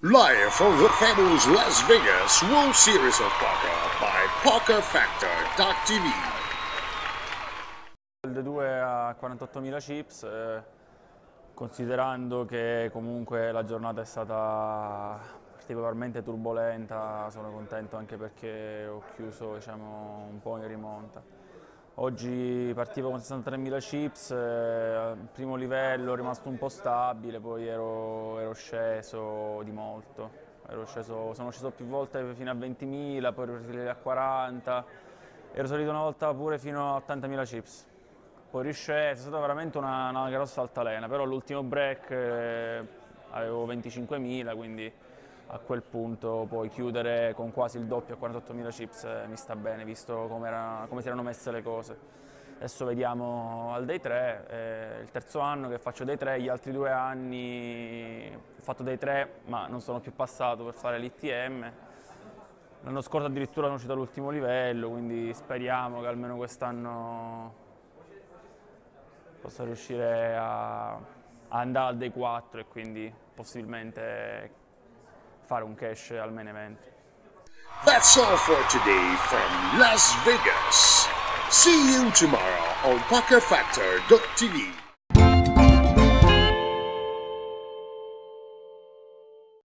Live from the famous Las Vegas World Series of Poker by PokerFactor.tv. Il 2 a 48.000 chips, considerando che comunque la giornata è stata particolarmente turbolenta, sono contento anche perché ho chiuso, diciamo, un po' in rimonta. Oggi partivo con 63.000 chips, al primo livello rimasto un po' stabile, poi ero sceso di molto. Sono sceso più volte fino a 20.000, poi ero risalito a 40, ero salito una volta pure fino a 80.000 chips. Poi risceso, è stata veramente una grossa altalena, però all'ultimo break avevo 25.000, quindi a quel punto poi chiudere con quasi il doppio a 48.000 chips mi sta bene, visto come si erano messe le cose. Adesso vediamo al day 3, il terzo anno che faccio day 3, gli altri 2 anni ho fatto day 3 ma non sono più passato per fare l'ITM. L'anno scorso addirittura sono uscito all'ultimo livello, quindi speriamo che almeno quest'anno possa riuscire a andare al day 4 e quindi possibilmente fare un cash al main event. That's all for today from Las Vegas. See you tomorrow on PokerFactor.tv.